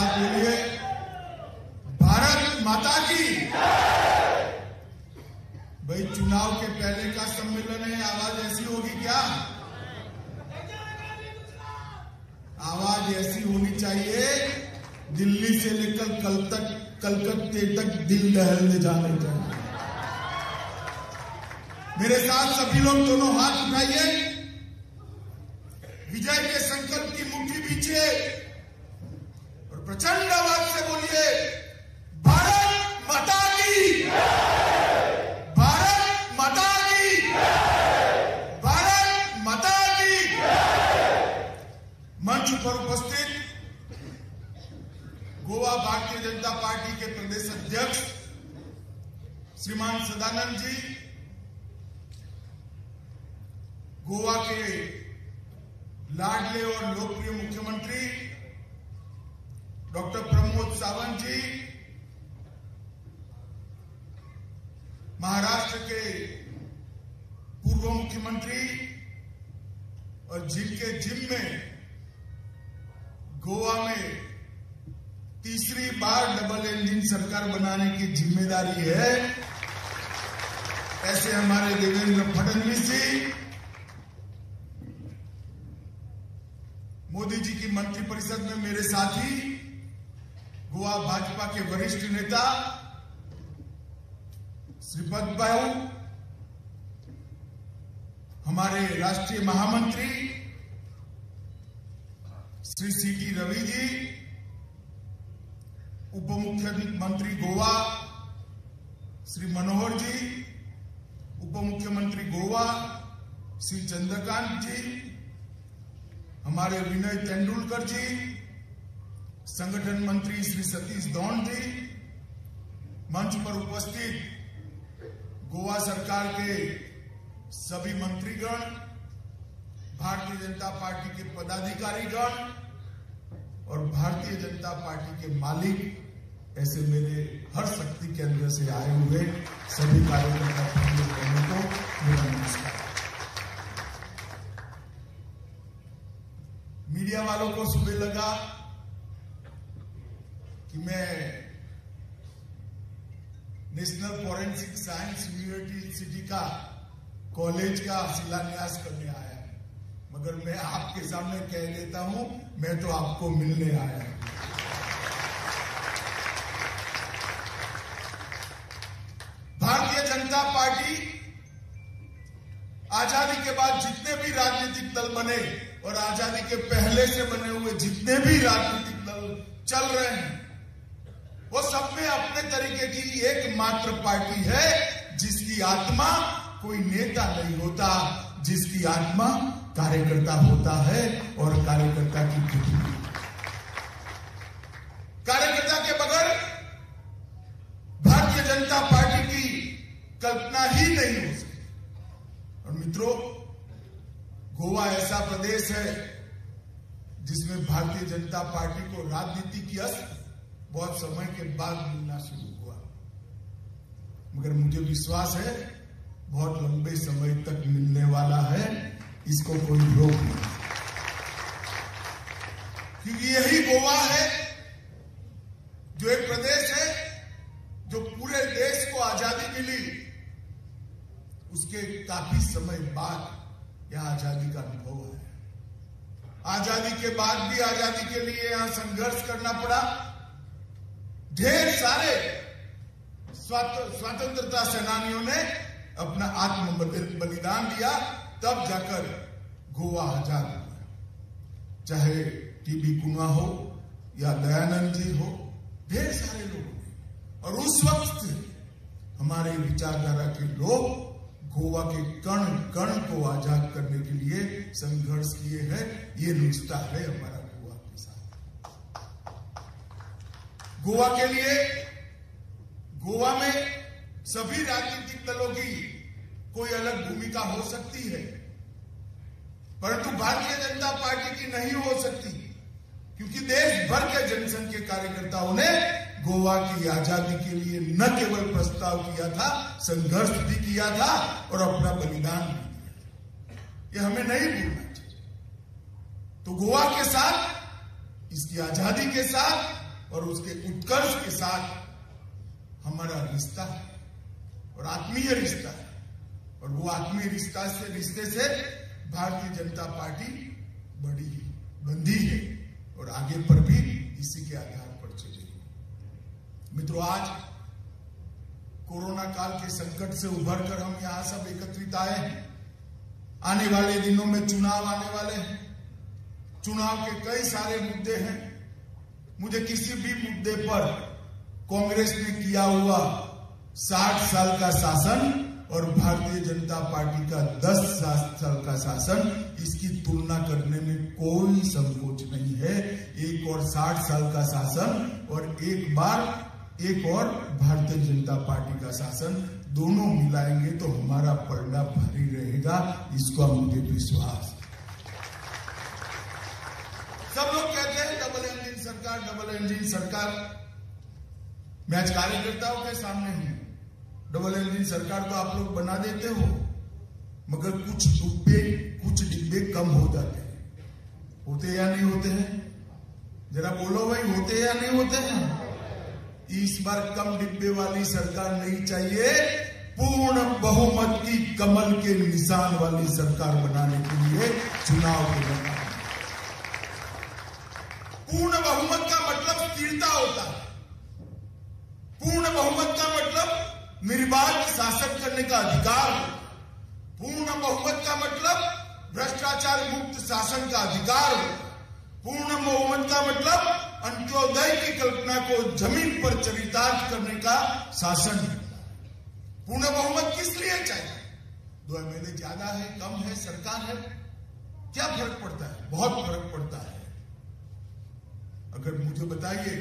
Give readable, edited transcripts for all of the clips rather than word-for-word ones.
साथ बोलिए भारत माता की। भाई चुनाव के पहले का सम्मेलन है, आवाज ऐसी होगी क्या? आवाज ऐसी होनी चाहिए, दिल्ली से लेकर कलकत्ते तक दिल दहलने जाने चाहिए। मेरे साथ सभी लोग दोनों हाथ उठाइए, विजय के संकल्प की मुट्ठी पीछे और प्रचंड आवाज से बोलिए भारत माता की, भारत माता की, भारत माता की। मंच पर उपस्थित गोवा भारतीय जनता पार्टी के प्रदेश अध्यक्ष श्रीमान सदानंद जी, गोवा के लाडले और लोकप्रिय मुख्यमंत्री डॉक्टर प्रमोद सावंत जी, महाराष्ट्र के पूर्व मुख्यमंत्री और जिनके जिम्मे गोवा में तीसरी बार डबल इंजन सरकार बनाने की जिम्मेदारी है, ऐसे हमारे देवेंद्र फडणवीस जी, मोदी जी की मंत्रिपरिषद में मेरे साथी गोवा भाजपा के वरिष्ठ नेता श्रीपद बाबू, हमारे राष्ट्रीय महामंत्री श्री सीटी रवि जी, उप मुख्यमंत्री गोवा श्री मनोहर जी, उप मुख्यमंत्री गोवा श्री चंद्रकांत जी, हमारे विनय तेंदुलकर जी, संगठन मंत्री श्री सतीश धौन जी, मंच पर उपस्थित गोवा सरकार के सभी मंत्रीगण, भारतीय जनता पार्टी के पदाधिकारीगण और भारतीय जनता पार्टी के मालिक, ऐसे मेरे हर शक्ति केंद्र से आए हुए सभी कार्यकर्ताओं को मेरा नमस्कार। मीडिया वालों को सुबह लगा कि मैं नेशनल फॉरेंसिक साइंस यूनिवर्सिटी का कॉलेज का शिलान्यास करने आया है, मगर मैं आपके सामने कह देता हूं, मैं तो आपको मिलने आया हूं। भारतीय जनता पार्टी आजादी के बाद जितने भी राजनीतिक दल बने और आजादी के पहले से बने हुए जितने भी राजनीतिक दल चल रहे हैं, वो सब में अपने तरीके की एकमात्र पार्टी है जिसकी आत्मा कोई नेता नहीं होता, जिसकी आत्मा कार्यकर्ता होता है और कार्यकर्ता की खुशी। कार्यकर्ता के बगैर भारतीय जनता पार्टी की कल्पना ही नहीं हो सकती। और मित्रों, गोवा ऐसा प्रदेश है जिसमें भारतीय जनता पार्टी को राजनीति की अस्त्र बहुत समय के बाद मिलना शुरू हुआ, मगर मुझे विश्वास है बहुत लंबे समय तक मिलने वाला है, इसको कोई रोक नहीं, क्योंकि यही गोवा है जो एक प्रदेश है जो पूरे देश को आजादी मिली, उसके काफी समय बाद यह आजादी का अनुभव है। आजादी के बाद भी आजादी के लिए यहां संघर्ष करना पड़ा। ढेर सारे स्वतंत्रता सेनानियों ने अपना आत्म बलिदान दिया, तब जाकर गोवा आजाद हुआ। चाहे टीबी कुन्हा हो या दयानंद जी हो, ढेर सारे लोग ने, और उस वक्त हमारे विचारधारा के लोग गोवा के कण कण को आजाद करने के लिए संघर्ष किए हैं। ये रिश्ता है हमारा गोवा के साथ। गोवा के लिए गोवा में सभी राजनीतिक दलों की कोई अलग भूमिका हो सकती है, परंतु भारतीय जनता पार्टी की नहीं हो सकती, क्योंकि देश भर के जनसंघ के कार्यकर्ताओं ने गोवा की आजादी के लिए न केवल प्रस्ताव किया था, संघर्ष भी किया था और अपना बलिदान भी दिया। ये हमें नहीं भूलना चाहिए। तो गोवा के साथ, इसकी आजादी के साथ और उसके उत्कर्ष के साथ हमारा रिश्ता है और आत्मीय रिश्ता है। और वो आत्मीय रिश्ते से भारतीय जनता पार्टी बंधी है और आगे पर भी इसी के आधार पर चलेगी। मित्रों, आज कोरोना काल के संकट से उभर कर हम यहां सब एकत्रित आए हैं। आने वाले दिनों में चुनाव आने वाले हैं। चुनाव के कई सारे मुद्दे हैं। मुझे किसी भी मुद्दे पर कांग्रेस ने किया हुआ 60 साल का शासन और भारतीय जनता पार्टी का 10 साल का शासन, इसकी तुलना करने में कोई संकोच नहीं है। एक और 60 साल का शासन और एक और भारतीय जनता पार्टी का शासन, दोनों मिलाएंगे तो हमारा पलड़ा भारी रहेगा, इसका मुझे विश्वास। सब लोग कहते हैं डबल इंजन सरकार, डबल इंजन सरकार। मैं आज कार्यकर्ताओं के सामने हूं। डबल इंजन सरकार तो आप लोग बना देते हो, मगर कुछ डिब्बे कम हो जाते हैं। होते या नहीं होते हैं? जरा बोलो भाई, होते या नहीं होते हैं? इस बार कम डिब्बे वाली सरकार नहीं चाहिए, पूर्ण बहुमत की कमल के निशान वाली सरकार बनाने के लिए चुनाव के मैदान। पूर्ण बहुमत का मतलब स्थिरता होता है। पूर्ण बहुमत का मतलब निर्वाध शासन करने का अधिकार। पूर्ण बहुमत का मतलब भ्रष्टाचार मुक्त शासन का अधिकार। पूर्ण बहुमत का मतलब अंत्योदय की कल्पना को जमीन पर चरितार्थ करने का शासन। पूर्ण बहुमत किस लिए चाहिए? 2 MLA ज्यादा है, कम है, सरकार है, क्या फर्क पड़ता है? बहुत फर्क पड़ता है। अगर मुझे बताइए,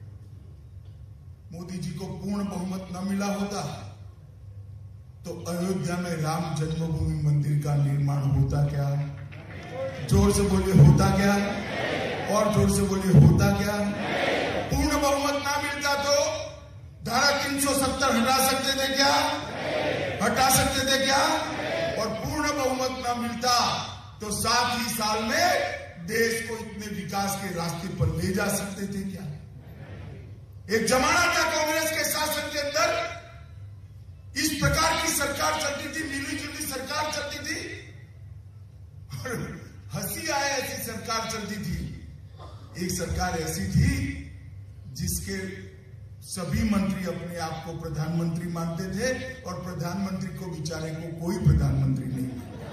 मोदी जी को पूर्ण बहुमत न मिला होता तो अयोध्या में राम जन्मभूमि मंदिर का निर्माण होता क्या? जोर से बोलिए, होता क्या? और जोर से बोलिए, होता क्या? पूर्ण बहुमत ना मिलता तो धारा 370 हटा सकते थे क्या? हटा सकते थे क्या? और पूर्ण बहुमत ना मिलता तो 7 ही साल में देश को इतने विकास के रास्ते पर ले जा सकते थे क्या? एक जमाना था कांग्रेस के शासन के अंदर इस प्रकार की सरकार चलती थी, मिली-जुली सरकार चलती थी और हंसी आए ऐसी सरकार चलती थी। एक सरकार ऐसी थी जिसके सभी मंत्री अपने आप को प्रधानमंत्री मानते थे और प्रधानमंत्री को बेचारे को कोई प्रधानमंत्री नहीं मानता।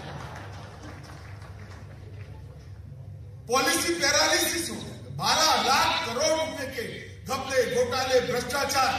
पॉलिसी पैरालिसिस हो गया। 12 लाख करोड़ रुपए के घपले, घोटाले, भ्रष्टाचार,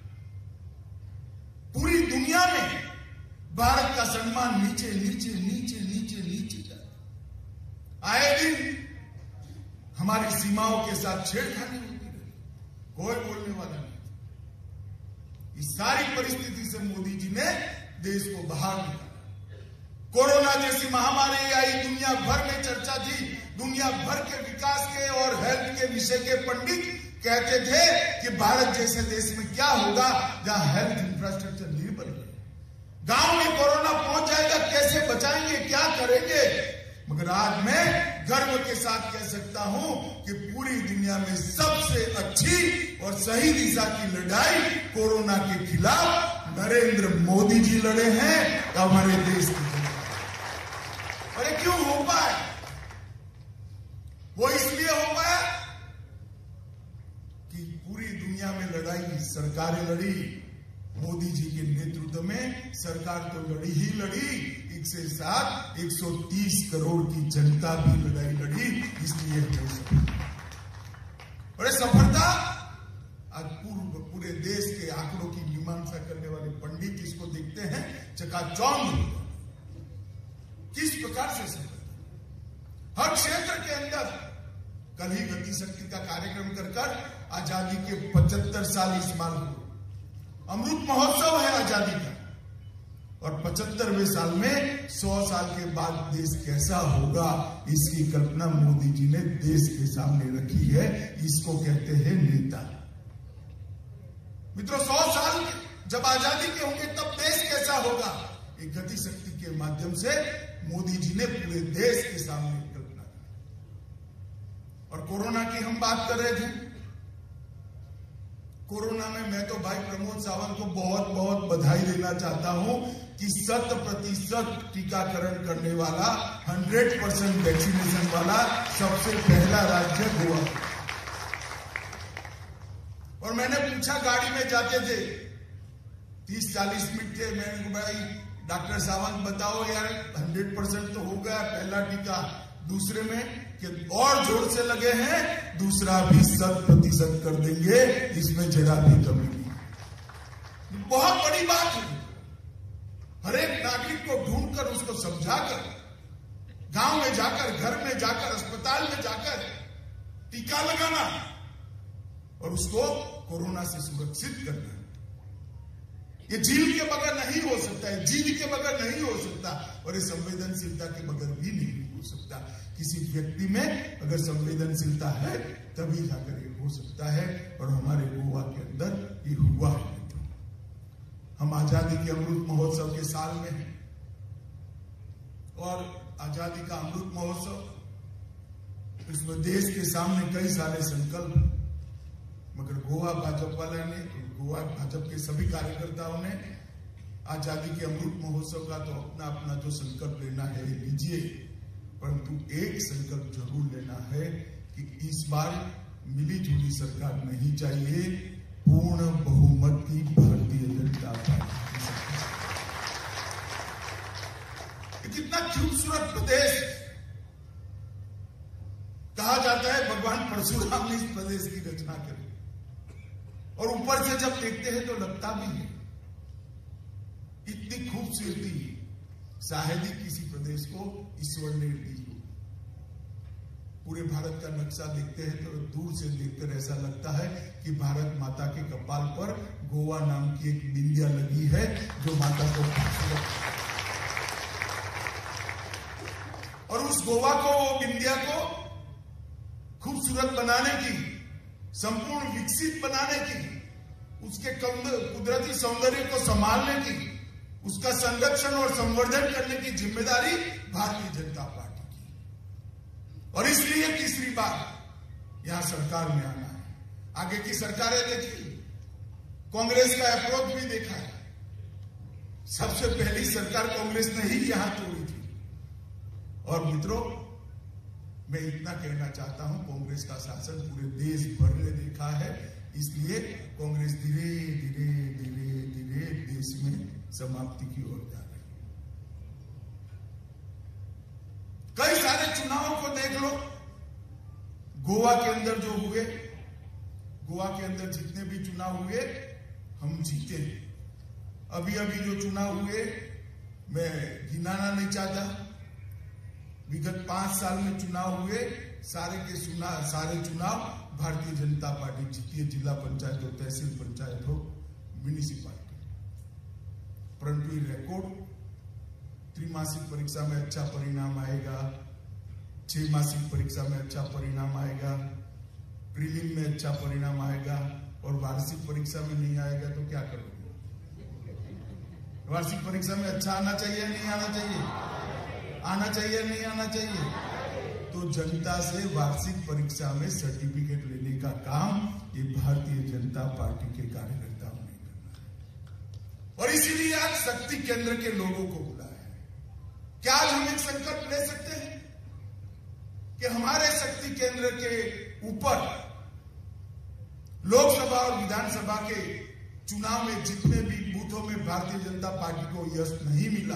पूरी दुनिया में भारत का सम्मान नीचे नीचे नीचे नीचे नीचे जाता। आए दिन हमारी सीमाओं के साथ छेड़खानी होती रही, कोई बोलने वाला नहीं। इस सारी परिस्थिति से मोदी जी ने देश को बाहर निकाला। कोरोना जैसी महामारी आई, दुनिया भर में चर्चा थी। दुनिया भर के विकास के और हेल्थ के विषय के पंडित कहते थे कि भारत जैसे देश में क्या होगा जहां हेल्थ इंफ्रास्ट्रक्चर नहीं बन रहे, गांव में कोरोना पहुंच जाएगा, कैसे बचाएंगे, क्या करेंगे। मगर आज मैं गर्व के साथ कह सकता हूं कि पूरी दुनिया में सबसे अच्छी और सही दिशा की लड़ाई कोरोना के खिलाफ नरेंद्र मोदी जी लड़े हैं हमारे देश की। अरे क्यों हो पाया? वो इसलिए हो पाया कि पूरी दुनिया में लड़ाई सरकारें लड़ी, मोदी जी के नेतृत्व में सरकार तो लड़ी ही लड़ी, इसके साथ 130 करोड़ की जनता भी लड़ाई लड़ी, इसलिए हो सकी। और सफलता आज पूरे देश के आंकड़ों की मीमांसा करने वाले पंडित इसको देखते हैं चकाचौंध किस प्रकार से सफलता। हर क्षेत्र के अंदर कल ही गति शक्ति का कार्यक्रम कर आजादी के 75 साल इस बार हुए। अमृत महोत्सव है आजादी का, और 75वें साल में 100 साल के बाद देश कैसा होगा इसकी कल्पना मोदी जी ने देश के सामने रखी है। इसको कहते हैं नेता। मित्रों, 100 साल जब आजादी के होंगे तब देश कैसा होगा, एक गति शक्ति के माध्यम से मोदी जी ने पूरे देश के सामने कल्पना की। और कोरोना की हम बात कर रहे थे, कोरोना में मैं तो भाई प्रमोद सावंत को बहुत बहुत बधाई देना चाहता हूं कि 100% टीकाकरण करने वाला 100% वैक्सीनेशन वाला सबसे पहला राज्य गोवा। और मैंने पूछा, गाड़ी में जाते थे 30-40 मिनट थे, मैंने कहा भाई डॉक्टर सावंत बताओ यार 100% तो हो गया पहला टीका, दूसरे में कि और जोर से लगे हैं, दूसरा भी 100% कर देंगे, इसमें जरा भी कमी नहीं। बहुत बड़ी बात है। हर एक नागरिक को ढूंढकर उसको समझाकर, गांव में जाकर, घर में जाकर, अस्पताल में जाकर टीका लगाना और उसको कोरोना से सुरक्षित करना। ये झील के बगैर नहीं हो सकता है, जीव के बगैर नहीं हो सकता, और ये संवेदनशीलता के बगैर भी नहीं हो सकता। किसी व्यक्ति में अगर संवेदनशीलता है तभी जाकर ये हो सकता है, और हमारे गोवा के अंदर ये हुआ है। हम आजादी के अमृत महोत्सव के साल में हैं, और आजादी का अमृत महोत्सव, इसमें देश के सामने कई सारे संकल्प, मगर गोवा भाजपा वाले ने, गोवा भाजपा के सभी कार्यकर्ताओं ने आजादी के अमृत महोत्सव का तो अपना अपना जो संकल्प लेना है लीजिए, परंतु एक संकल्प जरूर लेना है कि इस बार मिली जुली सरकार नहीं चाहिए, पूर्ण बहुमत की भारतीय जनता पार्टी। कितना खूबसूरत प्रदेश, कहा जाता है भगवान परशुराम ने इस प्रदेश की रचना करी, और ऊपर से जब देखते हैं तो लगता भी है इतनी खूबसूरती शायद ही किसी प्रदेश को ईश्वर ने दी हो। पूरे भारत का नक्शा देखते हैं तो दूर से देखकर ऐसा लगता है कि भारत माता के कपाल पर गोवा नाम की एक बिंदिया लगी है, जो माता को खूबसूरत, और उस गोवा को, वो बिंदिया को खूबसूरत बनाने की, संपूर्ण विकसित बनाने की, उसके कुदरती सौंदर्य को संभालने की, उसका संरक्षण और संवर्धन करने की जिम्मेदारी भारतीय जनता पार्टी की। और इसलिए तीसरी बार यहां सरकार में आना है। आगे की सरकारें देखी, कांग्रेस का अप्रोच भी देखा है। सबसे पहली सरकार कांग्रेस ने ही यहां तोड़ी थी। और मित्रों, मैं इतना कहना चाहता हूं, कांग्रेस का शासन पूरे देश भर ने देखा है, इसलिए कांग्रेस धीरे धीरे धीरे धीरे देश में समाप्ति की ओर जा रही है। कई सारे चुनावों को देख लो, गोवा के अंदर जो हुए, गोवा के अंदर जितने भी चुनाव हुए हम जीते। अभी अभी जो चुनाव हुए मैं गिनाना नहीं चाहता, विगत 5 साल में चुनाव हुए, सारे चुनाव भारतीय जनता पार्टी जीती है, जिला पंचायत हो, तहसील पंचायत हो, म्युनिसिपालिटी। परंतु ये रिकॉर्ड, त्रिमासिक परीक्षा में अच्छा परिणाम आएगा, 6 मासिक परीक्षा में अच्छा परिणाम आएगा, प्रीलिम में अच्छा परिणाम आएगा, और वार्षिक परीक्षा में नहीं आएगा तो क्या करोगे? वार्षिक परीक्षा में अच्छा आना चाहिए नहीं आना चाहिए? आना चाहिए नहीं आना चाहिए? तो जनता से वार्षिक परीक्षा में सर्टिफिकेट लेने का काम ये भारतीय जनता पार्टी के कार्यकर्ताओं ने करना है, और इसीलिए आज शक्ति केंद्र के लोगों को बुलाया है। क्या आज हम एक संकल्प ले सकते हैं कि हमारे शक्ति केंद्र के ऊपर लोकसभा और विधानसभा के चुनाव में जितने भी बूथों में भारतीय जनता पार्टी को यश नहीं मिला,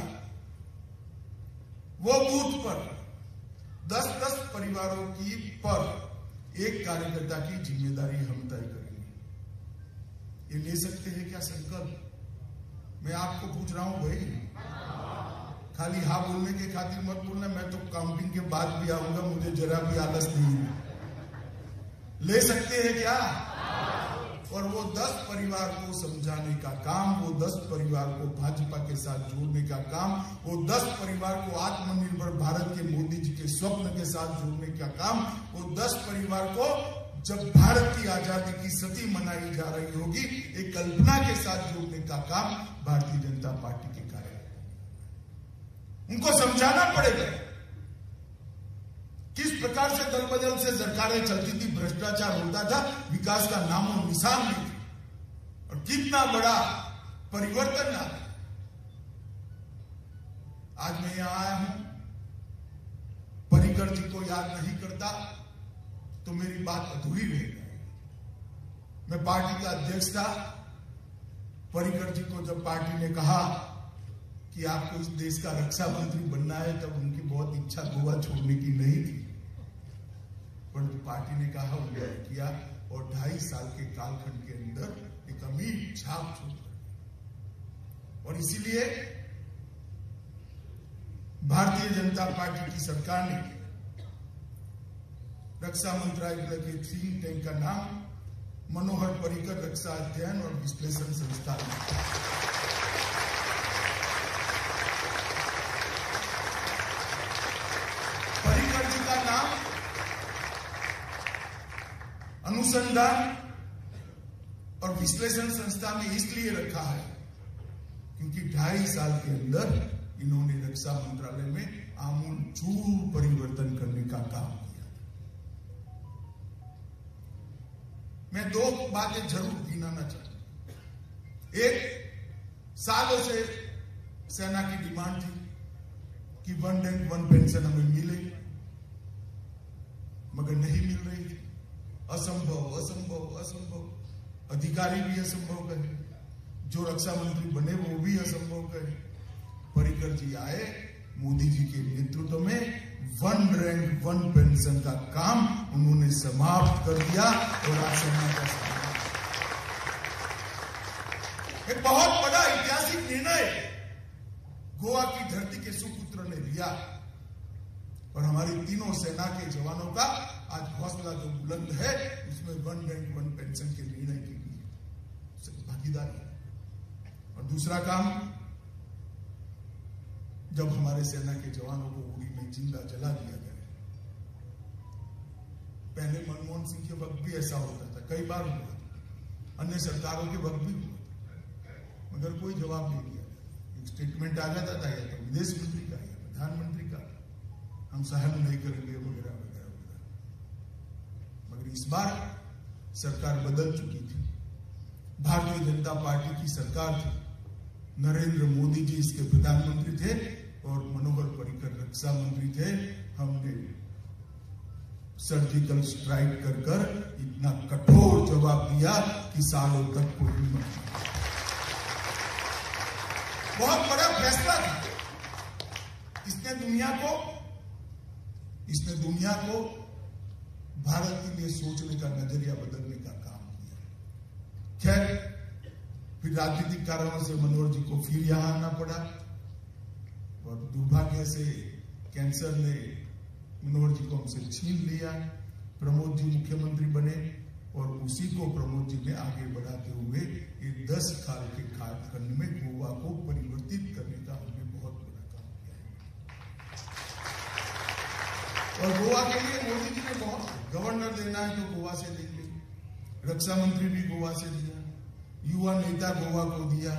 वो बूथ पर 10-10 परिवारों की पर एक कार्यकर्ता की जिम्मेदारी हम तय करेंगे। ये ले सकते हैं क्या संकल्प? मैं आपको पूछ रहा हूं भाई, खाली हाँ बोलने के खातिर मत बोलना, मैं तो काउंटिंग के बाद भी आऊंगा, मुझे जरा भी आलस नहीं है। ले सकते हैं क्या? और वो 10 परिवार को समझाने का काम, वो 10 परिवार को भाजपा के साथ जोड़ने का काम, वो 10 परिवार को आत्मनिर्भर भारत के मोदी जी के स्वप्न के साथ जोड़ने का काम, वो 10 परिवार को जब भारत की आजादी की सदी मनाई जा रही होगी एक कल्पना के साथ जोड़ने का काम भारतीय जनता पार्टी के कार्यकर्ता, उनको समझाना पड़ेगा किस प्रकार से दल बदल से सरकारें चलती थी, भ्रष्टाचार होता था, विकास का नामो निशान नहीं। कितना बड़ा परिवर्तन आ रहा है। आज मैं यहां आया हूं, पर्रिकर जी को याद नहीं करता तो मेरी बात अधूरी रह जाएगी। मैं पार्टी का अध्यक्ष था। पर्रिकर जी को जब पार्टी ने कहा कि आपको इस देश का रक्षा मंत्री बनना है, तब उनकी बहुत इच्छा गोवा छोड़ने की नहीं थी, परंतु पार्टी ने कहा, उन्होंने किया और 2.5 साल के कालखंड के अंदर एक अमीर छाप छोड़। और इसीलिए भारतीय जनता पार्टी की सरकार ने रक्षा मंत्रालय के थिंक टैंक का नाम मनोहर पर्रिकर रक्षा अध्ययन और विश्लेषण संस्थान। पर्रिकर जी का नाम अनुसंधान और विश्लेषण संस्था में इसलिए रखा है क्योंकि 2.5 साल के अंदर इन्होंने रक्षा मंत्रालय में आमूलचूल परिवर्तन करने का काम किया। मैं 2 बातें जरूर गिनाना चाहता हूं। एक, सालों से सेना की डिमांड थी कि 1 रैंक 1 पेंशन हमें मिले, मगर नहीं मिल रही थी। असंभव असंभव असंभव। अधिकारी भी असंभव कहे, जो रक्षा मंत्री बने वो भी असंभव कहे। पर्रिकर जी आए, मोदी जी के नेतृत्व में 1 रैंक 1 पेंशन का काम उन्होंने समाप्त कर दिया और आज सेना का एक बहुत बड़ा ऐतिहासिक निर्णय गोवा की धरती के सुपुत्र ने लिया और हमारी तीनों सेना के जवानों का आज हौसला जो बुलंद है, उसमें 1 रैंक 1 पेंशन के निर्णय की भागीदारी। और दूसरा काम, जब हमारे सेना के जवानों को उड़ी में जिंदा जला दिया गया। पहले मनमोहन सिंह के वक्त भी ऐसा होता था, कई बार हुआ था, अन्य सरकारों के वक्त भी हुआ था, मगर कोई जवाब नहीं दिया। एक स्टेटमेंट आ जाता था, या तो विदेश मंत्री का या प्रधानमंत्री का, हम सहन नहीं करेंगे वगैरह वगैरह वगैरह। मगर इस बार सरकार बदल चुकी थी। भारतीय जनता पार्टी की सरकार थी। नरेंद्र मोदी जी इसके प्रधानमंत्री थे और मनोहर पर्रिकर रक्षा मंत्री थे। हमने सर्जिकल स्ट्राइक कर कर इतना कठोर जवाब दिया कि सालों तक कोई हिम्मत नहीं। बहुत बड़ा फैसला था। इसने दुनिया को भारत के लिए सोचने का नजरिया बदलने का काम किया। खैर, फिर राजनीतिक कारणों से मनोहर जी को फिर यहां आना पड़ा और दुर्भाग्य से कैंसर ने मनोहर जी को हमसे छीन लिया। प्रमोद जी मुख्यमंत्री बने और उसी को प्रमोद जी ने आगे बढ़ाते हुए ये 10 साल के कालखंड में गोवा को परिवर्तित करने का हमने बहुत बड़ा काम किया। और गोवा के लिए मोदी जी ने बहुत, गवर्नर देना है तो गोवा से देंगे, रक्षा मंत्री भी गोवा से दिया, युवा नेता गोवा को दिया,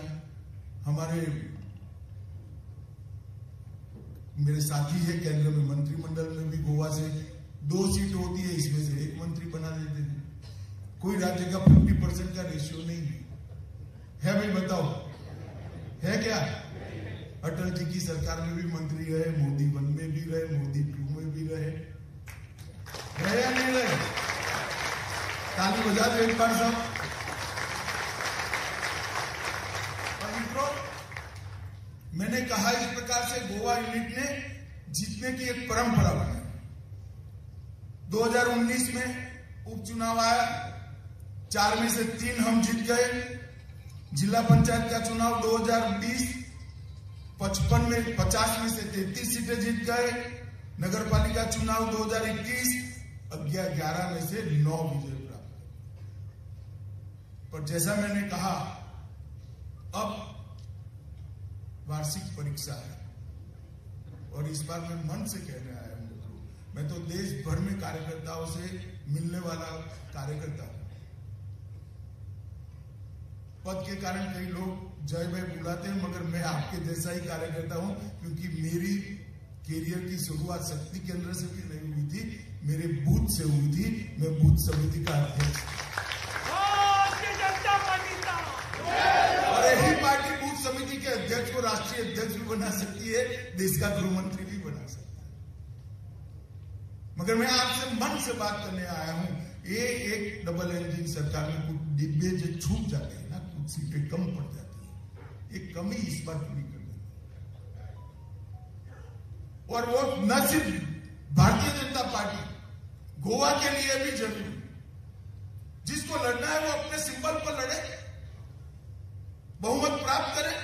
मेरे साथी है केंद्र में मंत्रिमंडल में भी गोवा से 2 सीट होती है, इसमें से 1 मंत्री बना देते हैं। कोई राज्य का 50% का रेशियो नहीं है भाई, बताओ है क्या? अटल जी की सरकार में भी मंत्री रहे, मोदी 1 में भी रहे, मोदी 2 में भी रहे या नहीं रहे? ताली बजा दो एक बार सब। मैंने कहा इस प्रकार से गोवा यूनिट ने जीतने की एक परंपरा बनाई। 2019 में उपचुनाव आया, 4 में से 3 हम जीत गए। जिला पंचायत का चुनाव 2020 50 में से 33 सीटें जीत गए। नगर पालिका चुनाव 2021 11 में से 9 विजय प्राप्त। पर जैसा मैंने कहा, अब वार्षिक परीक्षा है और इस बार मैं मन से कहने आया हूं। मैं तो देश भर में कार्यकर्ताओं से मिलने वाला कार्यकर्ता हूं। पद के कारण कई लोग जय भय बुलाते हैं, मगर मैं आपके जैसा ही कार्यकर्ता हूं, क्योंकि मेरी कैरियर की शुरुआत शक्ति केंद्र से भी नहीं हुई थी, मेरे बूथ से हुई थी। मैं बूथ समिति का अध्यक्ष। बना सकती है, देश का गृह मंत्री भी बना सकती है। मगर मैं आपसे मन से बात करने आया हूं, ये एक डबल इंजन सरकार में कुछ डिब्बे जो छूट जाते हैं ना, कुछ सीटें कम पड़ जाती है, एक कमी इस बार पूरी कर देती। और वो न सिर्फ भारतीय जनता पार्टी, गोवा के लिए भी जरूरी, जिसको लड़ना है वो अपने सिंबल पर लड़े, बहुमत प्राप्त करे,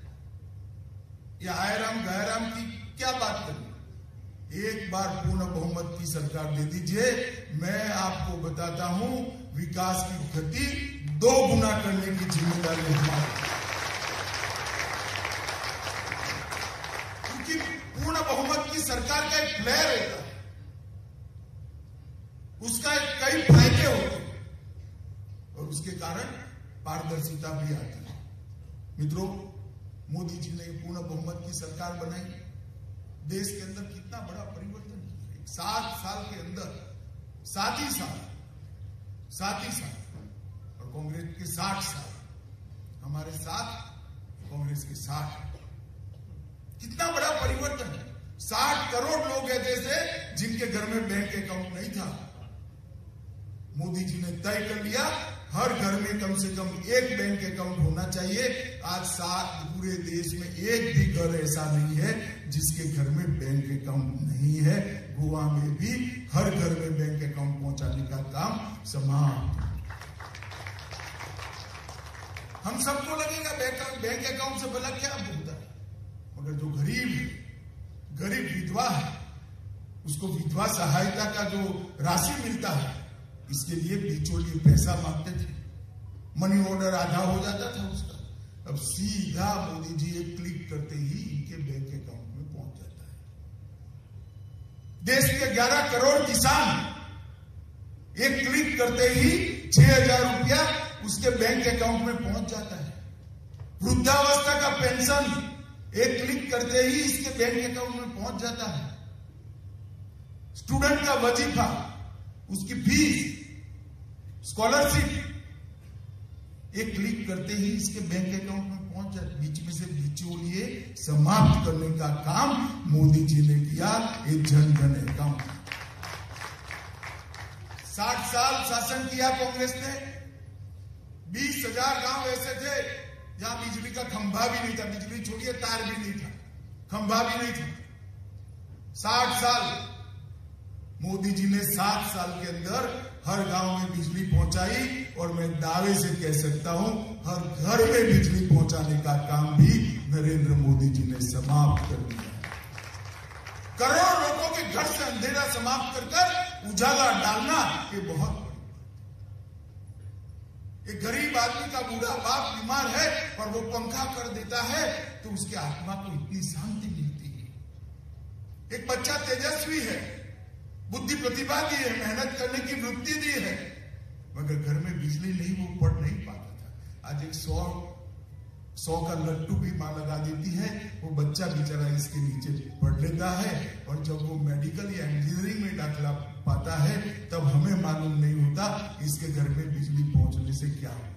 या आयराम गहराम की क्या बात करें। एक बार पूर्ण बहुमत की सरकार दे दीजिए, मैं आपको बताता हूं विकास की गति 2 गुना करने की जिम्मेदारी हमारी। क्योंकि पूर्ण बहुमत की सरकार का एक फ्लेयर होता है, उसका कई फायदे होते हैं और उसके कारण पारदर्शिता भी आती है। मित्रों, मोदी जी ने पूर्ण बहुमत की सरकार बनाई, देश के अंदर कितना बड़ा परिवर्तन किया। 7 साल के अंदर 7 ही साल और कांग्रेस के 60 साल, हमारे 7, कांग्रेस के 60, कितना बड़ा परिवर्तन है। 60 करोड़ लोग हैं जैसे जिनके घर में बैंक अकाउंट नहीं था, मोदी जी ने तय कर लिया हर घर में कम से कम एक बैंक अकाउंट होना चाहिए। आज पूरे देश में एक भी घर ऐसा नहीं है जिसके घर में बैंक अकाउंट नहीं है। गोवा में भी हर घर में बैंक अकाउंट पहुंचाने का काम समाप्त। हम सबको लगेगा बैंक अकाउंट से भला क्या होता है, मगर जो गरीब विधवा है, उसको विधवा सहायता का जो राशि मिलता है, इसके लिए बिचौलिए पैसा मांगते थे, मनी ऑर्डर आधा हो जाता था उसका। अब सीधा मोदी जी एक क्लिक करते ही इनके बैंक अकाउंट में पहुंच जाता है। देश के 11 करोड़ किसान एक क्लिक करते ही 6,000 रुपया उसके बैंक अकाउंट में पहुंच जाता है। वृद्धावस्था का पेंशन एक क्लिक करते ही इसके बैंक अकाउंट में पहुंच जाता है। स्टूडेंट का वजीफा, उसकी फीस, स्कॉलरशिप एक क्लिक करते ही इसके बैंक अकाउंट में पहुंच जाए। बीच में से बिचौलिए समाप्त करने का काम मोदी जी ने किया, एक जन धन अकाउंट। 60 साल शासन किया कांग्रेस ने, 20,000 गांव ऐसे थे जहां बिजली का खंभा भी नहीं था, बिजली छोड़िए तार भी नहीं था, खंभा भी नहीं था। 60 साल मोदी जी ने 7 साल के अंदर हर गांव में बिजली पहुंचाई, और मैं दावे से कह सकता हूं हर घर में बिजली पहुंचाने का काम भी नरेंद्र मोदी जी ने समाप्त कर दिया। करोड़ों लोगों के घर से अंधेरा समाप्त कर उजाला डालना, ये बहुत बड़ी बात। एक गरीब आदमी का बूढ़ा बाप बीमार है और वो पंखा कर देता है तो उसकी आत्मा को इतनी शांति मिलती है। एक बच्चा तेजस्वी है, बुद्धि प्रतिभा दी है, मेहनत करने की वृत्ति दी है, मगर घर में बिजली नहीं, वो पढ़ नहीं पाता था। आज एक 100 का लट्टू भी मां लगा देती है, वो बच्चा बेचारा इसके नीचे पढ़ लेता है, और जब वो मेडिकल या इंजीनियरिंग में दाखिला पाता है तब हमें मालूम नहीं होता इसके घर में बिजली पहुंचने से क्या हुआ है।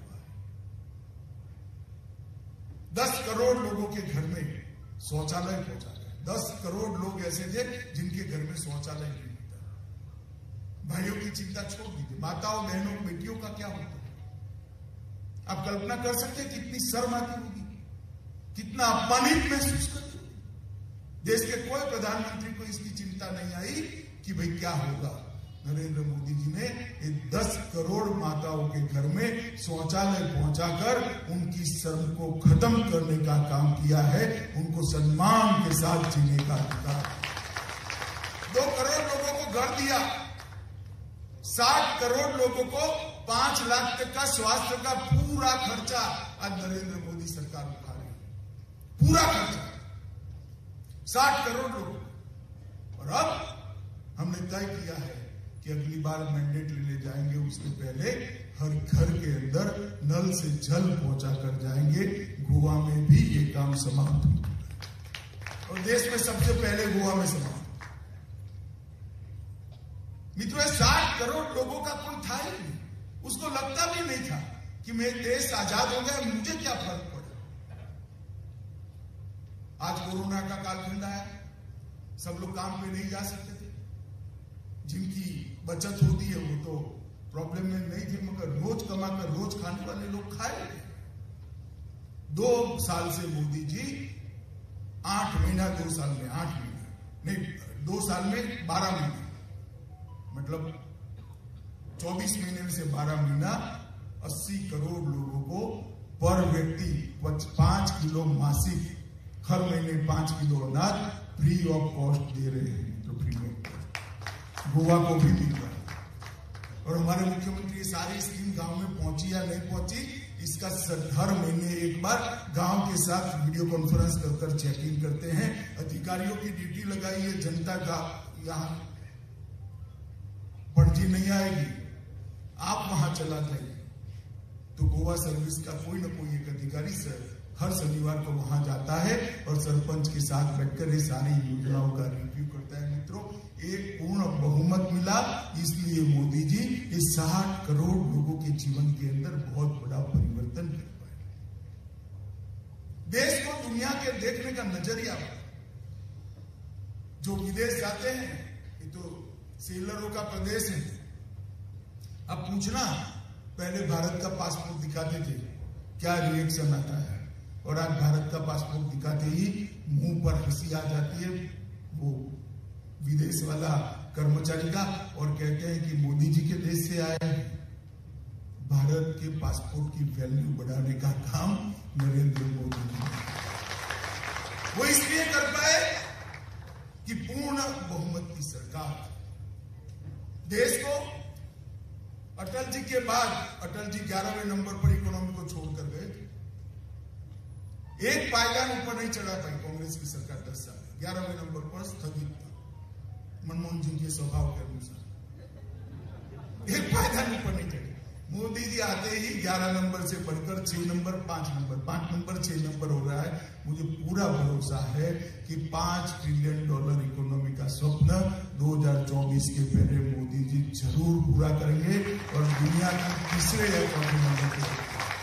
10 करोड़ लोगों के घर में शौचालय पहुंचा गया। 10 करोड़ लोग ऐसे थे जिनके घर में शौचालय नहीं। भाइयों की चिंता छोड़ दीजिए, माताओं बहनों बेटियों का क्या होता है। आप कल्पना कर सकते हैं कितनी शर्म आती होगी, कितना अपमानित महसूस करते होंगे। देश के कोई प्रधानमंत्री को इसकी चिंता नहीं आई कि भाई क्या होगा। नरेंद्र मोदी जी ने 10 करोड़ माताओं के घर में शौचालय पहुंचाकर उनकी शर्म को खत्म करने का काम किया है, उनको सम्मान के साथ जीने का अधिकार। 2 करोड़ लोगों को घर दिया, 60 करोड़ लोगों को 5 लाख तक का स्वास्थ्य का पूरा खर्चा आज नरेंद्र मोदी सरकार उठा रही है। पूरा खर्चा 60 करोड़ लोगों। और अब हमने तय किया है कि अगली बार मैंडेट लेने जाएंगे उसके पहले हर घर के अंदर नल से जल पहुंचा कर जाएंगे। गोवा में भी ये काम समाप्त हो चुका है और देश में सबसे पहले गोवा में समाप्त। मित्रों, 60 करोड़ लोगों का कोई था ही नहीं, उसको लगता भी नहीं था कि मेरा देश आजाद हो गया, मुझे क्या फर्क पड़ा। आज कोरोना का कालखंड आया, सब लोग काम पे नहीं जा सकते थे, जिनकी बचत होती है वो तो प्रॉब्लम में नहीं थे, मगर रोज कमाकर रोज खाने वाले लोग खाए थे। 2 साल से मोदी जी 8 महीना, 2 साल में 8 महीना नहीं, 2 साल में 12 महीना, मतलब 24 महीने में से 12 महीना 80 करोड़ लोगों को पर व्यक्ति 5 किलो मासिक, हर महीने 5 किलो अनाज फ्री ऑफ कॉस्ट दे रहे हैं। तो फ्री में गोवा को भी मिल रहा है। और हमारे मुख्यमंत्री ये सारी स्कीम गांव में पहुंची या नहीं पहुंची, इसका हर महीने एक बार गांव के साथ वीडियो कॉन्फ्रेंस कर चेकिंग करते हैं। अधिकारियों की ड्यूटी लगाई है, जनता का यहाँ पर्ची नहीं आएगी, आप वहां चला जाइए। तो गोवा सर्विस का कोई ना कोई एक अधिकारी हर शनिवार को वहां जाता है और सरपंच के साथ बैठकर ये सारी योजनाओं का रिव्यू करता है। मित्रों, एक पूर्ण बहुमत मिला, इसलिए मोदी जी इस 60 करोड़ लोगों के जीवन के अंदर बहुत बड़ा परिवर्तन कर पाए। देश को दुनिया के देखने का नजरिया, जो विदेश जाते हैं, ये तो सेलरों का प्रदेश है। अब पूछना, पहले भारत का पासपोर्ट दिखाते थे, क्या रिएक्शन आता है, और आज भारत का पासपोर्ट दिखाते ही मुंह पर हंसी आ जाती है वो विदेश वाला कर्मचारी का, और कहते हैं कि मोदी जी के देश से आए हैं। भारत के पासपोर्ट की वैल्यू बढ़ाने का काम नरेंद्र मोदी ने, वो इसलिए कर पाए कि पूर्ण बहुमत की सरकार। देश को अटल जी के बाद, अटल जी 11वें नंबर पर इकोनॉमी को छोड़कर गए थे, एक पायदान ऊपर नहीं चढ़ा पाई कांग्रेस की सरकार 10 साल, 11वें नंबर पर स्थगित था, मनमोहन सिंह के स्वभाव के अनुसार एक पायदान ऊपर नहीं चढ़ी। मोदी जी आते ही 11 नंबर से बढ़कर 6 नंबर, 5 नंबर, 5 नंबर 6 नंबर हो रहा है। मुझे पूरा भरोसा है कि $5 ट्रिलियन इकोनॉमी का स्वप्न 2024 के पहले मोदी जी जरूर पूरा करेंगे और दुनिया की तीसरे इकोनॉमी को।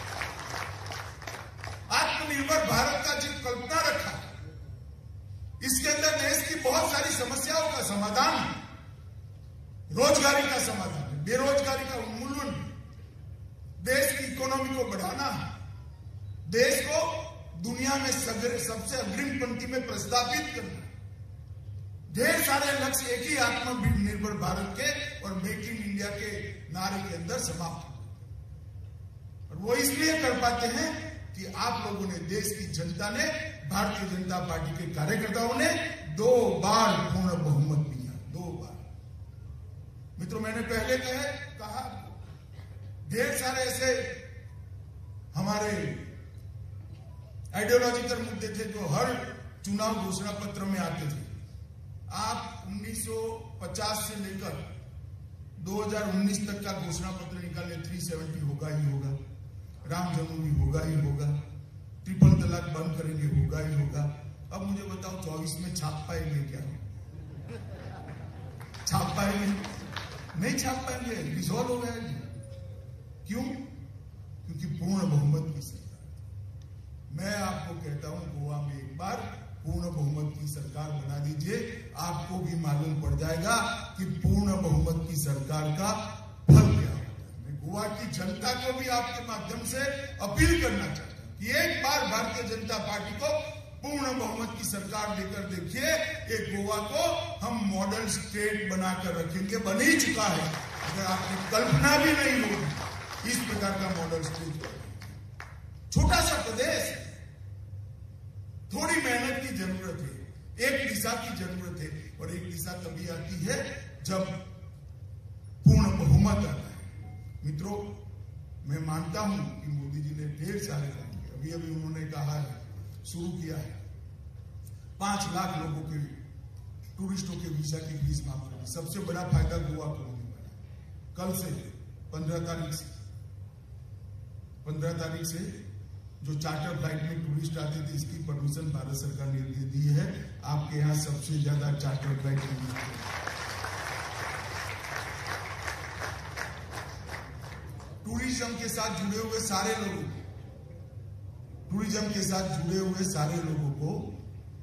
आत्मनिर्भर भारत का जो कल्पना रखा, इसके अंदर देश की बहुत सारी समस्याओं का समाधान है, रोजगारी का समाधान है, बेरोजगारी का उन्मूलन, देश की इकोनॉमी को बढ़ाना, देश को दुनिया में सबसे अग्रिम पंक्ति में प्रस्तावित करना, ढेर सारे लक्ष्य एक ही आत्मनिर्भर भारत के और मेक इन इंडिया के नारे के अंदर समाप्त हो। और वो इसलिए कर पाते हैं कि आप लोगों ने, देश की जनता ने, भारतीय जनता पार्टी के कार्यकर्ताओं ने 2 बार पूर्ण बहुमत दिया, 2 बार। मित्रों, मैंने पहले कहा ढेर सारे ऐसे हमारे आइडियोलॉजिकल मुद्दे थे जो हर चुनाव घोषणा पत्र में आते थे। आप 1950 से लेकर 2019 तक का घोषणा पत्र निकाले, 370 होगा ही होगा, राम जन्मभूमि होगा ही होगा, ट्रिपल तलाक बंद करेंगे होगा ही होगा। अब मुझे बताओ 24 में छाप पाएंगे क्या? छाप पाएंगे? नहीं छाप पाएंगे, रिजॉल्व हो गया। क्यों? क्योंकि पूर्ण बहुमत की सरकार। मैं आपको कहता हूं, गोवा में एक बार पूर्ण बहुमत की सरकार बना दीजिए, आपको भी मालूम पड़ जाएगा कि पूर्ण बहुमत की सरकार का फल क्या होता है। मैं गोवा की जनता को भी आपके माध्यम से अपील करना चाहता हूं कि एक बार भारतीय जनता पार्टी को पूर्ण बहुमत की सरकार देकर देखिए। एक गोवा को हम मॉडल स्टेट बनाकर रखेंगे, बन ही चुका है, अगर आपने कल्पना भी नहीं होगी इस प्रकार का मॉडल स्टेट। छोटा सा प्रदेश है, थोड़ी मेहनत की जरूरत है, एक दिशा की जरूरत है, और एक दिशा तभी आती है जब पूर्ण बहुमत आता है। मित्रों, मैं मानता हूं कि मोदी जी ने ढेर सारे काम किए। अभी अभी उन्होंने कहा है, शुरू किया है 5 लाख लोगों के, टूरिस्टों के वीजा की फीस माफ करना। सबसे बड़ा फायदा गोवा को होने वाला है। कल से 15 तारीख से जो चार्टर फ्लाइट में टूरिस्ट आते थे, इसकी परमिशन भारत सरकार ने दे दी है। आपके यहाँ सबसे ज्यादा चार्टर फ्लाइट टूरिज्म के साथ जुड़े हुए सारे लोगों को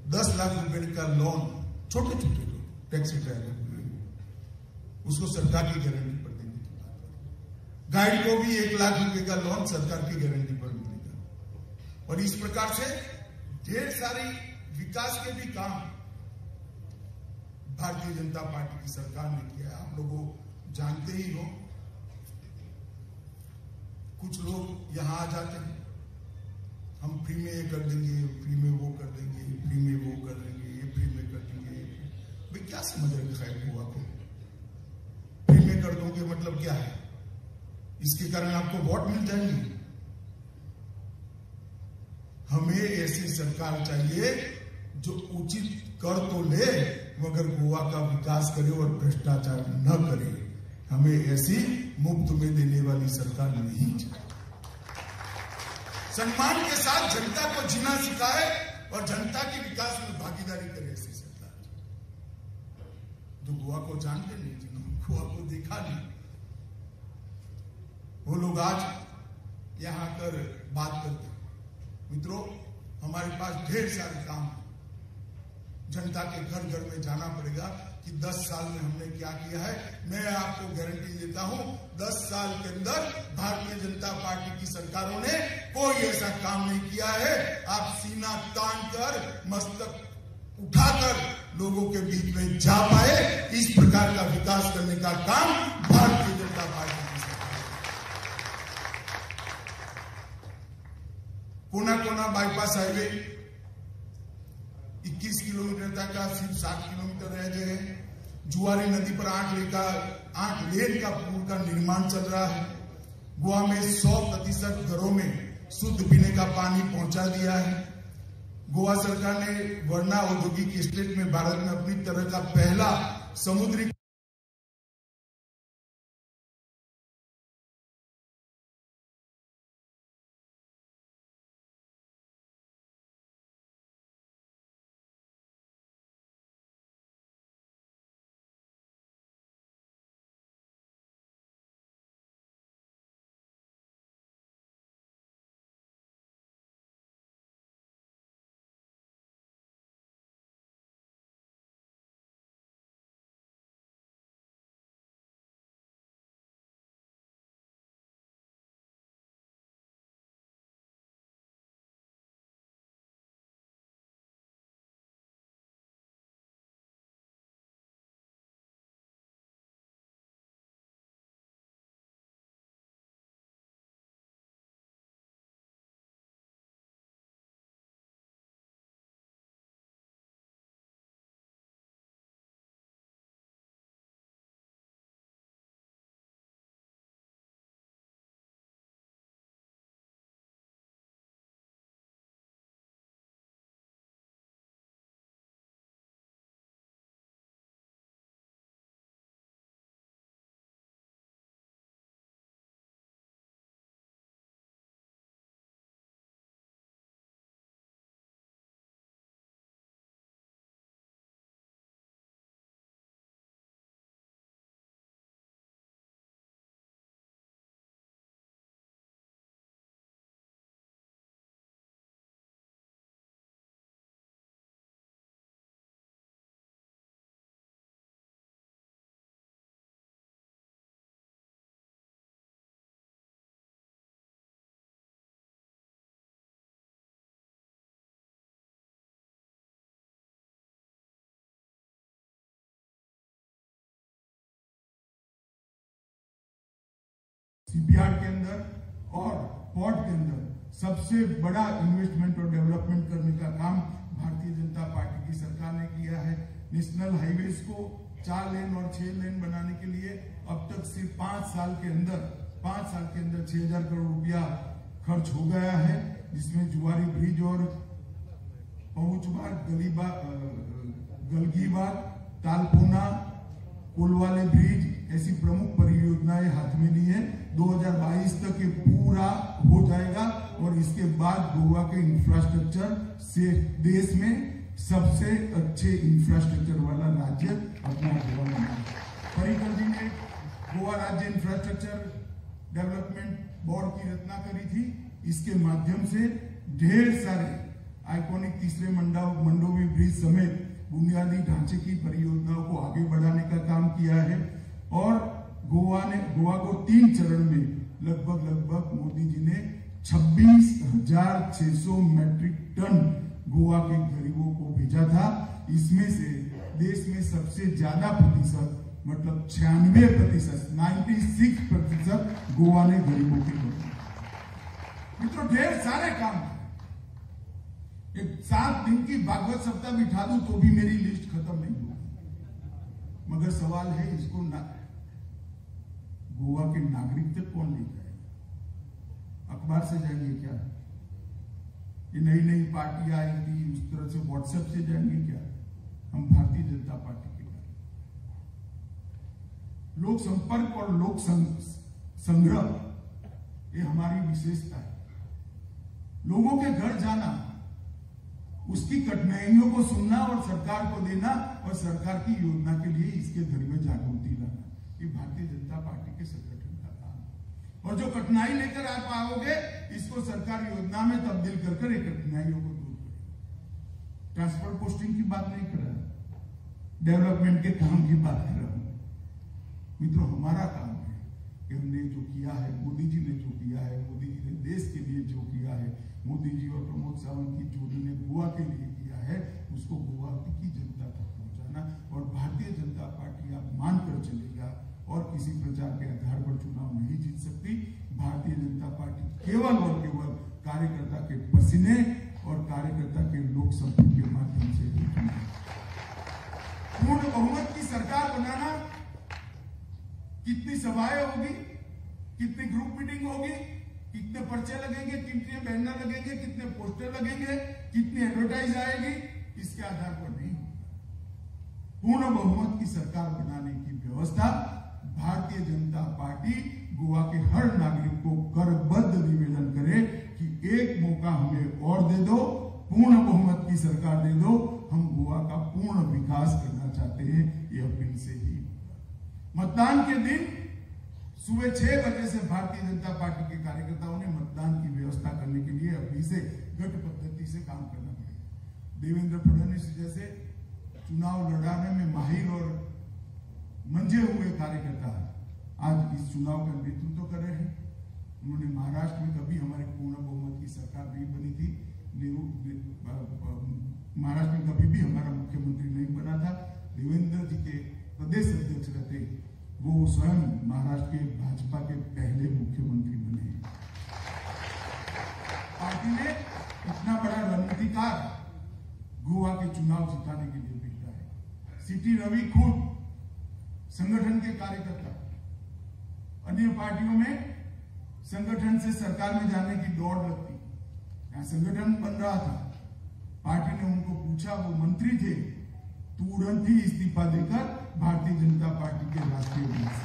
10 लाख रुपए का लोन, छोटे छोटे लोग टैक्सी ड्राइवर, उसको सरकार की गारंटी पर देने की बात। गाइड को भी 1 लाख रुपए का लोन सरकार की गारंटी पर मिलेगा। और इस प्रकार से ढेर सारी विकास के भी काम भारतीय जनता पार्टी की सरकार ने किया है। आप लोगों जानते ही हो, कुछ लोग यहां आ जाते हैं, हम फ्री में ये कर देंगे, फ्री में वो कर देंगे, फ्री में वो कर देंगे, ये फ्री में कर देंगे। भाई क्या समझ रहे खैर हुआ को? फ्री में कर दोगे मतलब क्या है? इसके कारण आपको वोट मिल जाएंगे? हमें ऐसी सरकार चाहिए जो उचित कर तो ले मगर गोवा का विकास करे और भ्रष्टाचार न करे। हमें ऐसी मुफ्त में देने वाली सरकार नहीं चाहिए। सम्मान के साथ जनता को जीना सिखाए और जनता के विकास में भागीदारी करे ऐसी सरकार जो गोवा को जानते नहीं, जिन्होंने गोवा को देखा नहीं, वो लोग आज यहां आकर बात करते। मित्रों, हमारे पास ढेर सारे काम, जनता के घर घर में जाना पड़ेगा कि 10 साल में हमने क्या किया है। मैं आपको गारंटी देता हूं 10 साल के अंदर भारतीय जनता पार्टी की सरकारों ने कोई ऐसा काम नहीं किया है। आप सीना तान कर मस्तक उठाकर लोगों के बीच में जा पाए, इस प्रकार का विकास करने का काम भारतीय जनता पार्टी की सरकार। कोना कोना बाईपास हाईवे 21 किलोमीटर तक का सिर्फ 7 किलोमीटर रह गए। जुआरी नदी पर 8 लेन का पुल का निर्माण चल रहा है। गोवा में 100% घरों में शुद्ध पीने का पानी पहुंचा दिया है। गोवा सरकार ने वर्ना औद्योगिक एस्टेट में भारत में अपनी तरह का पहला समुद्री सीपीआर के अंदर और पोर्ट के अंदर सबसे बड़ा इन्वेस्टमेंट और डेवलपमेंट करने का काम भारतीय जनता पार्टी की सरकार ने किया है। नेशनल हाईवेज को 4 लेन और 6 लेन बनाने के लिए अब तक सिर्फ 5 साल के अंदर 6,000 करोड़ रुपया खर्च हो गया है, जिसमें जुआरी ब्रिज और पहुंचबाग गलगीबाग तालपोना कोलवाले ब्रिज ऐसी प्रमुख परियोजनाएं हाथ में ली है। 2022 तक ये पूरा हो जाएगा और इसके बाद गोवा के इंफ्रास्ट्रक्चर से देश में सबसे अच्छे इंफ्रास्ट्रक्चर वाला राज्य अपना गोवा बना। पर्रिकर जी ने गोवा राज्य इंफ्रास्ट्रक्चर डेवलपमेंट बोर्ड की रचना करी थी। इसके माध्यम से ढेर सारे आइकॉनिक तीसरे मंडोवी ब्रिज समेत बुनियादी ढांचे की परियोजनाओं को आगे बढ़ाने का काम किया है और गोवा को 3 चरण में लगभग मोदी जी ने 26,600 मैट्रिक टन गोवा के गरीबों को भेजा था। इसमें से देश में सबसे ज्यादा प्रतिशत मतलब 96%, 96% गोवा ने गरीबों के भेजे। मित्रों, ढेर सारे काम, एक 7 दिन की भागवत सप्ताह बिठा दूं तो भी मेरी लिस्ट खत्म नहीं होगी। मगर सवाल है, इसको गोवा के नागरिक तक कौन ले जाएगा? अखबार से जाएंगे क्या? ये नई नई पार्टियां आई थी उस तरह से व्हाट्सएप से जाएंगे क्या? हम भारतीय जनता पार्टी के बारे लोक संपर्क और लोक संग्रह, ये हमारी विशेषता है। लोगों के घर जाना, उसकी कठिनाइयों को सुनना और सरकार को देना और सरकार की योजना के लिए इसके घर में जागृति लाना, ये भारतीय जनता पार्टी के संगठन का काम है। और जो कठिनाई लेकर आप आओगे, इसको सरकार योजना में तब्दील कर एक कठिनाइयों को दूर करेगी। ट्रांसफर पोस्टिंग की बात नहीं कर रहा, डेवलपमेंट के काम की बात कर रहा हूं। मित्रों, हमारा काम है कि हमने जो किया है, मोदी जी ने जो किया है, मोदी जी ने देश के लिए जो किया है, मोदी जी और प्रमोद सावंत की जोड़ी ने गोवा के लिए किया है, उसको गोवा की जनता तक पहुंचाना। और भारतीय जनता पार्टी आप मानकर चलेगा और किसी प्रचार के आधार पर चुनाव नहीं जीत सकती। भारतीय जनता पार्टी केवल और केवल कार्यकर्ता के पसीने और कार्यकर्ता के लोक संपर्क के माध्यम से पूर्ण बहुमत की सरकार बनाना। कितनी सभाएं होगी, कितनी ग्रुप मीटिंग होगी, कितने पर्चे लगेंगे, कितने बैनर लगेंगे, कितने पोस्टर लगेंगे, कितनी एडवर्टाइज आएगी, इसके आधार पर नहीं। पूर्ण बहुमत की सरकार बनाने की व्यवस्था भारतीय जनता पार्टी गोवा के हर नागरिक को करबद्ध निवेदन करे कि एक मौका हमें और दे दो, पूर्ण बहुमत की सरकार दे दो, हम गोवा का पूर्ण विकास करना चाहते हैं। ये अपील से ही मतदान के दिन सुबह 6 बजे से भारतीय जनता पार्टी के कार्यकर्ताओं ने मतदान की व्यवस्था करने के लिए अभी से गठ पद्धति से काम करना पड़ेगा। देवेंद्र फडणवीस जैसे चुनाव लड़ाने में माहिर और मंजे हुए कार्यकर्ता आज इस चुनाव का नेतृत्व कर रहे हैं। उन्होंने महाराष्ट्र में कभी हमारे पूर्ण बहुमत की सरकार नहीं बनी थी, महाराष्ट्र में कभी भी हमारा मुख्यमंत्री नहीं बना था। देवेंद्र जी के प्रदेश अध्यक्ष रहते, वो स्वयं महाराष्ट्र के भाजपा के पहले मुख्यमंत्री बने। पार्टी ने इतना बड़ा रणनीतिकार गोवा के चुनाव जिताने के लिए भेजा है। सिटी रवि खुद संगठन के कार्यकर्ता, अन्य पार्टियों में संगठन से सरकार में जाने की दौड़ लगती, यहां संगठन बन रहा था। पार्टी ने उनको पूछा, वो मंत्री थे, तुरंत ही इस्तीफा देकर भारतीय जनता पार्टी के राष्ट्रीय अध्यक्ष।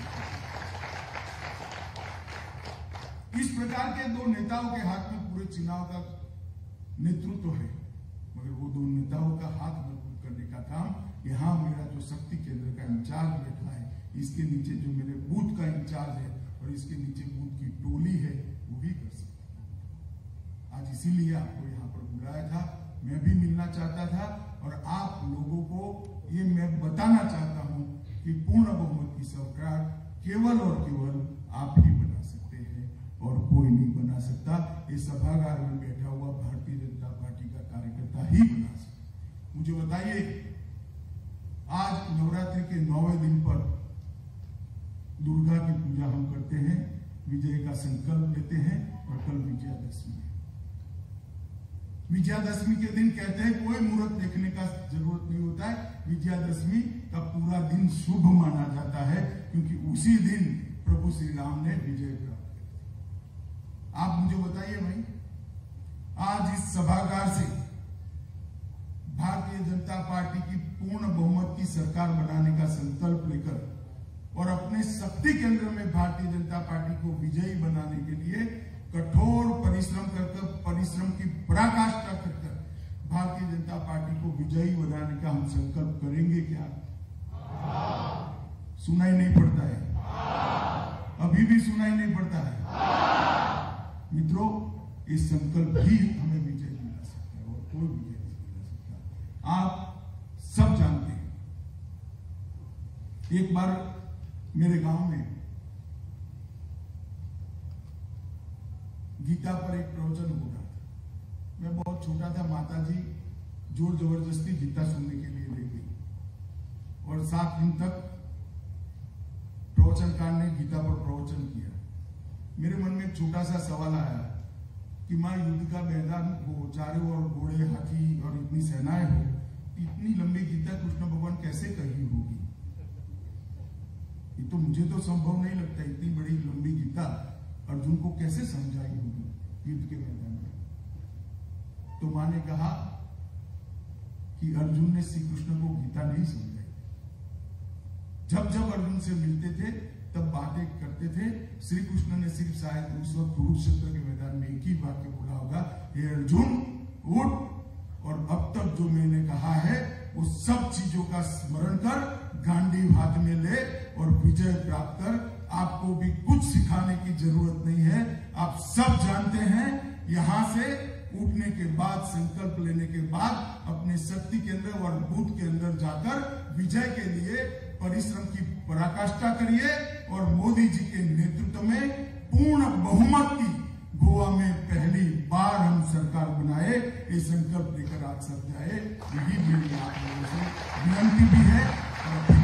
इस प्रकार के 2 नेताओं के हाथ में पूरे चुनाव का नेतृत्व है, मगर वो 2 नेताओं का हाथ मजबूत करने का काम यहाँ मेरा जो शक्ति केंद्र का इंचार्ज बैठा है, इसके नीचे जो मेरे बूथ का इंचार्ज है और इसके नीचे बूथ की टोली है, वो भी कर सकते हैं। आज इसीलिए आपको यहाँ पर बुलाया था, मैं भी मिलना चाहता था और आप लोगों को ये मैं बताना चाहता हूं कि पूर्ण बहुमत की सरकार केवल और केवल आप ही बना सकते हैं और कोई नहीं बना सकता। इस सभागार में बैठा हुआ भारतीय जनता पार्टी का कार्यकर्ता ही बना सकता। मुझे बताइए, आज नवरात्रि के 9वें दिन पर दुर्गा की पूजा हम करते हैं, विजय का संकल्प लेते हैं और कल विजयादशमी है। विजयादशमी के दिन कहते हैं कोई मुहूर्त देखने का जरूरत नहीं होता है, विजयादशमी का पूरा दिन शुभ माना जाता है, क्योंकि उसी दिन प्रभु श्री राम ने विजय प्राप्त किया। आप मुझे बताइए भाई, आज इस सभागार से भारतीय जनता पार्टी की पूर्ण बहुमत की सरकार बनाने का संकल्प लेकर और अपने शक्ति केंद्र में भारतीय जनता पार्टी को विजयी बनाने के लिए कठोर परिश्रम कर परिश्रम की पराकाष्ठा कर भारतीय जनता पार्टी को विजयी बनाने का हम संकल्प करेंगे क्या? सुनाई नहीं पड़ता है, अभी भी सुनाई नहीं पड़ता है। मित्रों, इस संकल्प ही हमें विजय दिला सकता है और कोई एक बार मेरे गांव में गीता पर एक प्रवचन हो रहा था। मैं बहुत छोटा था, माताजी जोर जबरदस्ती गीता सुनने के लिए ले गई और 7 दिन तक प्रवचनकार ने गीता पर प्रवचन किया। मेरे मन में एक छोटा सा सवाल आया कि मां युद्ध का मैदान हो, चारों ओर घोड़े, हाथी और इतनी सेनाएं हो, इतनी लंबी गीता कृष्ण भगवान कैसे कही होगी? ये तो मुझे तो संभव नहीं लगता। इतनी बड़ी लंबी गीता अर्जुन को कैसे समझाई होगी युद्ध के मैदान में? तो मां ने कहा कि अर्जुन ने श्री कृष्ण को गीता नहीं समझाई। जब जब अर्जुन से मिलते थे तब बातें करते थे। श्री कृष्ण ने सिर्फ शायद उस वक्त कुरुक्षेत्र के मैदान में एक ही वाक्य बोला होगा, हे अर्जुन उठ, और अब तक जो मैंने कहा है वो सब चीजों का स्मरण कर, गांडीव हाथ में ले और विजय प्राप्त कर। आपको भी कुछ सिखाने की जरूरत नहीं है, आप सब जानते हैं। यहां से उठने के बाद, संकल्प लेने के बाद अपने शक्ति केंद्र और बूथ के अंदर जाकर विजय के लिए परिश्रम की पराकाष्ठा करिए और मोदी जी के नेतृत्व में पूर्ण बहुमत की गोवा में पहली बार हम सरकार बनाए, ये संकल्प लेकर आज सब जाए। यही मेरी आप लोगों से विनती भी है। और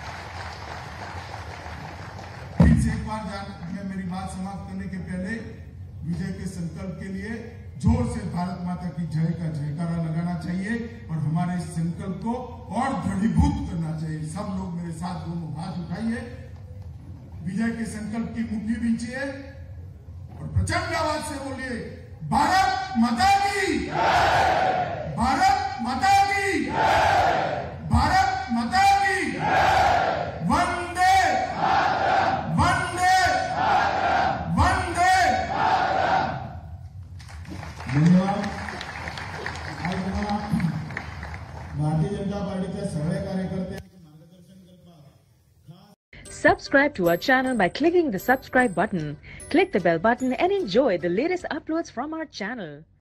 फिर से एक बार मैं मेरी बात समाप्त करने के पहले विजय के संकल्प के लिए जोर से भारत माता की जय का जयकारा लगाना चाहिए और हमारे इस संकल्प को और दृढ़ीभूत करना चाहिए। सब लोग मेरे साथ दोनों हाथ उठाइए, विजय के संकल्प की मुट्ठी बींचिए और प्रचंड आवाज से बोलिए, भारत माता की, भारत माता की, भारत माता की, वंदे वंदे वंदे। धन्यवाद। आज मला भारतीय जनता पार्टीच्या सगळ्या कार्यकर्त्यांचे मार्गदर्शन करता। Subscribe to our channel by clicking the subscribe button. Click the bell button and enjoy the latest uploads from our channel.